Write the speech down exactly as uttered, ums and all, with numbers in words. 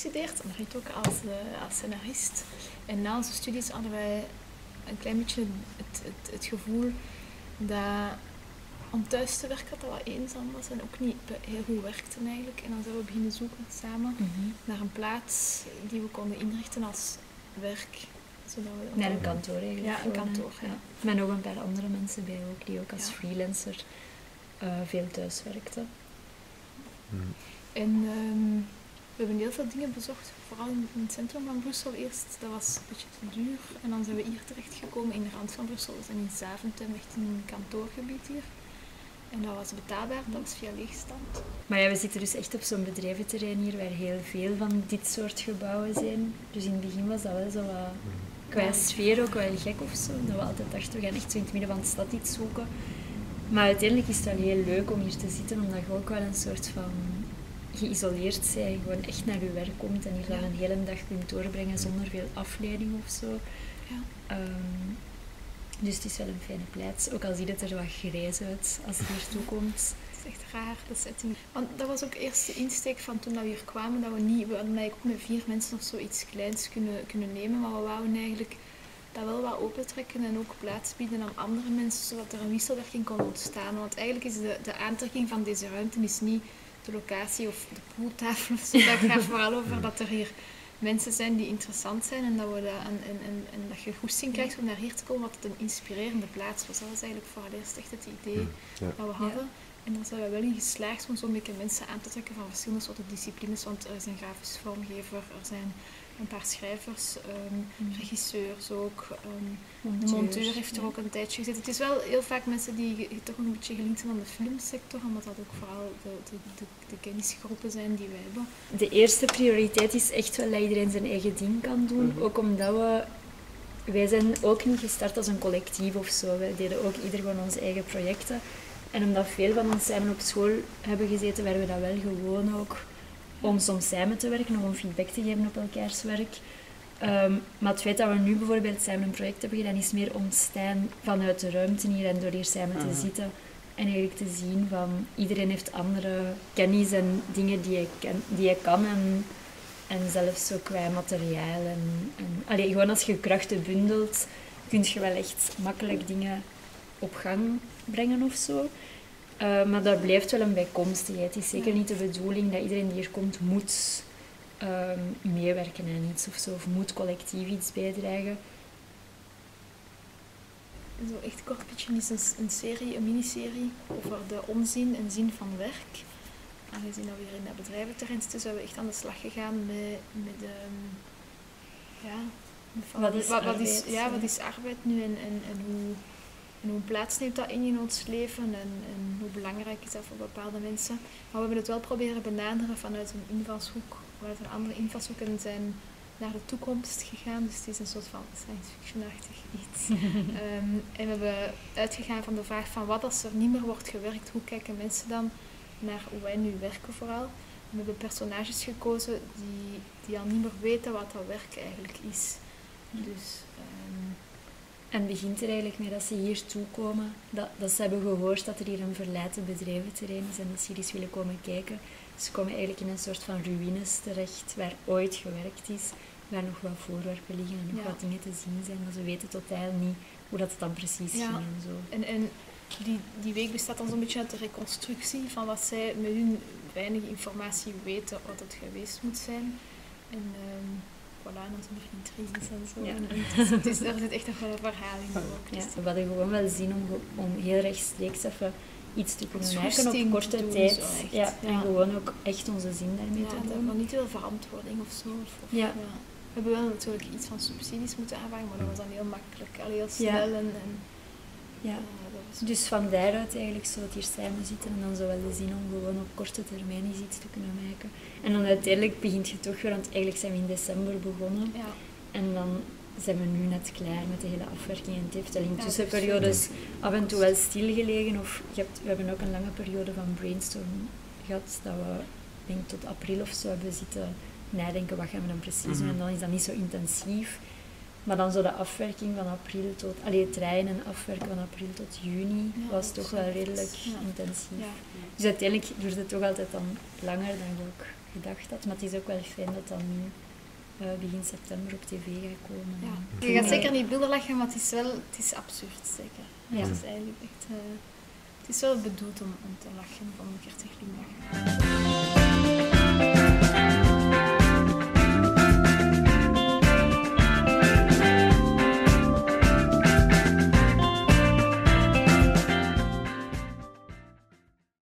gestudeerd en Riet ook als, uh, als scenarist. En na onze studies hadden wij een klein beetje het, het, het gevoel dat om thuis te werken dat wat eenzaam was en ook niet heel goed werkte eigenlijk. En dan zijn we beginnen zoeken samen mm-hmm. naar een plaats die we konden inrichten als werk. Zodat we naar een kantoor eigenlijk. Ja, een kantoor. Ja. Ja. Met nog een paar andere mensen bij ook, die ook als ja. freelancer uh, veel thuis werkten. Mm. En um, we hebben heel veel dingen bezocht, vooral in, in het centrum van Brussel eerst. Dat was een beetje te duur. En dan zijn we hier terechtgekomen in de rand van Brussel. We zijn in Zaventem, echt in een kantoorgebied hier. En dat was betaalbaar, dat was via leegstand. Maar ja, we zitten dus echt op zo'n bedrijventerrein hier, waar heel veel van dit soort gebouwen zijn. Dus in het begin was dat wel zo wat, qua sfeer ook wel gek of zo. Dat we altijd dachten, we gaan echt zo in het midden van de stad iets zoeken. Maar uiteindelijk is het wel heel leuk om hier te zitten, omdat je ook wel een soort van geïsoleerd bent. Gewoon echt naar je werk komt en hier dan een hele dag kunt doorbrengen zonder veel afleiding of zo. Ja. Um, Dus het is wel een fijne plaats, ook al ziet het er wat grijs uit als het hier toe komt. Het is echt raar, de setting. Want dat was ook eerst de insteek van toen we hier kwamen, dat we niet, we hadden eigenlijk ook met vier mensen of zoiets kleins kunnen, kunnen nemen, maar we wouden eigenlijk dat wel wat opentrekken en ook plaats bieden aan andere mensen, zodat er een wisselwerking kon ontstaan. Want eigenlijk is de, de aantrekking van deze ruimte is niet de locatie of de pooltafel of zo, dat gaat vooral over dat er hier mensen zijn die interessant zijn en dat, we dat, en, en, en, en dat je goesting krijgt om naar hier te komen, wat het een inspirerende plaats was. Dat was eigenlijk vooral eerst echt het idee ja. dat we hadden. Ja. En daar zijn we wel in geslaagd om zo'n beetje mensen aan te trekken van verschillende soorten disciplines, want er is een grafisch vormgever, er zijn een paar schrijvers, um, mm. regisseurs ook, um, Monteur, de monteur heeft er ja. ook een tijdje gezeten. Het is wel heel vaak mensen die ge- toch een beetje gelinkt zijn aan de filmsector, omdat dat ook vooral de, de, de, de kennisgroepen zijn die wij hebben. De eerste prioriteit is echt wel dat iedereen zijn eigen ding kan doen, mm-hmm. ook omdat we... Wij zijn ook niet gestart als een collectief of zo, wij deden ook ieder van onze eigen projecten. En omdat veel van ons samen op school hebben gezeten, werden we dat wel gewoon ook om soms samen te werken, om feedback te geven op elkaars werk. Um, maar het feit dat we nu bijvoorbeeld samen een project hebben gedaan, is meer ontstaan vanuit de ruimte hier en door hier samen te uh-huh. zitten. En eigenlijk te zien van, iedereen heeft andere kennis en dingen die je, ken, die je kan. En, en zelfs zo qua materiaal. En, en, allee, gewoon als je krachten bundelt, kun je wel echt makkelijk dingen op gang brengen of zo. Uh, maar dat blijft wel een bijkomstigheid. Het is zeker niet de bedoeling dat iedereen die hier komt moet uh, meewerken aan iets of zo, of moet collectief iets bijdragen. Zo echt kort beetje is een, een serie, een miniserie over de onzin en zin van werk. Aangezien dat we hier in dat bedrijventerrein zitten, zijn we echt aan de slag gegaan met, met de, ja, van, wat is wat, wat arbeid? Is, ja, wat is arbeid nu en, en, en hoe... En hoe plaats neemt dat in in ons leven en, en hoe belangrijk is dat voor bepaalde mensen. Maar we hebben het wel proberen benaderen vanuit een invalshoek, vanuit een andere invalshoek en zijn naar de toekomst gegaan. Dus het is een soort van science fiction-achtig iets. um, en we hebben uitgegaan van de vraag van wat als er niet meer wordt gewerkt, hoe kijken mensen dan naar hoe wij nu werken vooral. En we hebben personages gekozen die, die al niet meer weten wat dat werk eigenlijk is. Dus... Um, En het begint er eigenlijk mee dat ze hier toekomen, dat, dat ze hebben gehoord dat er hier een verlaten bedrijventerrein is en dat ze hier eens willen komen kijken. Ze komen eigenlijk in een soort van ruïnes terecht, waar ooit gewerkt is, waar nog wat voorwerpen liggen en nog ja. wat dingen te zien zijn, maar ze weten totaal niet hoe dat dan precies ja. ging en zo. En, en die, die week bestaat dan zo'n beetje uit de reconstructie van wat zij met hun weinig informatie weten wat het geweest moet zijn. En, um, voilà, en dan zijn er intriges en zo. Ja. En het is, het is, er zit echt nog wel een verhaal in. Ook, dus. Ja, we hadden gewoon wel zin om, om heel rechtstreeks even iets te kunnen maken op korte doen, tijd. Zo, ja, en ja. gewoon ook echt onze zin daarmee ja, te doen. Maar niet veel verantwoording of zo. Of, of, ja. Ja. We hebben wel natuurlijk iets van subsidies moeten aanvangen, maar dat was dan heel makkelijk. Allee, heel snel ja. en... en ja. Dus van daaruit eigenlijk zo het hier samen zitten en dan zo wel de zin om gewoon op korte termijn eens iets te kunnen maken. En dan uiteindelijk begint je toch weer, want eigenlijk zijn we in december begonnen. Ja. En dan zijn we nu net klaar met de hele afwerking. En het heeft wel in tussenperiodes af en toe wel stilgelegen. Of je hebt, we hebben ook een lange periode van brainstorm gehad, dat we denk tot april of zo hebben zitten nadenken wat gaan we dan precies doen. En dan is dat niet zo intensief. Maar dan zo de afwerking van april tot... Allee, het rijden en afwerken van april tot juni ja, was toch wel redelijk ja. intensief. Ja. Dus uiteindelijk duurde het toch altijd dan langer dan je ook gedacht had. Maar het is ook wel fijn dat dat nu uh, begin september op tv gaat komen. Ja. Je gaat zeker niet beelden lachen, maar het is wel het is absurd zeker. Ja. Het is eigenlijk echt... Uh, het is wel bedoeld om, om te lachen, om een keer te glimlachen.